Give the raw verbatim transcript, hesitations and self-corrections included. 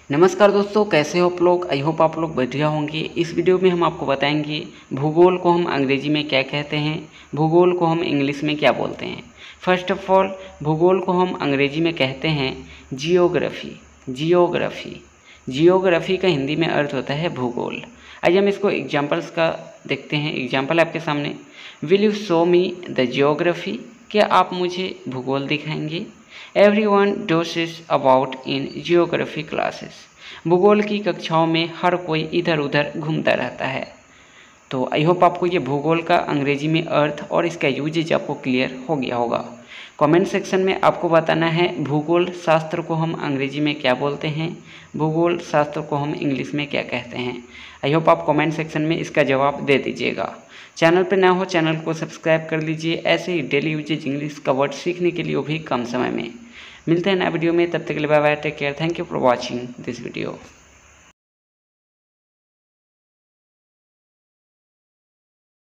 नमस्कार दोस्तों, कैसे हो आप लोग। आई होप आप लोग बढ़िया होंगे। इस वीडियो में हम आपको बताएंगे भूगोल को हम अंग्रेजी में क्या कहते हैं, भूगोल को हम इंग्लिश में क्या बोलते हैं। फर्स्ट ऑफ ऑल, भूगोल को हम अंग्रेजी में कहते हैं जियोग्राफी। जियोग्राफी जियोग्राफी का हिंदी में अर्थ होता है भूगोल। आइए हम इसको एग्जाम्पल्स का देखते हैं। एग्जाम्पल आपके सामने, will you show me the geography, क्या आप मुझे भूगोल दिखाएंगे। Everyone dozes about in geography classes, भूगोल की कक्षाओं में हर कोई इधर उधर घूमता रहता है। तो आई होप आपको ये भूगोल का अंग्रेजी में अर्थ और इसका यूजेज आपको क्लियर हो गया होगा। कमेंट सेक्शन में आपको बताना है भूगोल शास्त्र को हम अंग्रेजी में क्या बोलते हैं, भूगोल शास्त्र को हम इंग्लिश में क्या कहते हैं। आई होप आप कमेंट सेक्शन में इसका जवाब दे दीजिएगा। चैनल पर नया हो चैनल को सब्सक्राइब कर लीजिए, ऐसे ही डेली यूजेज इंग्लिश का वर्ड सीखने के लिए वो भी कम समय में। मिलते हैं नया वीडियो में, तब तक के लिए bye bye, take care, thank you for watching this video.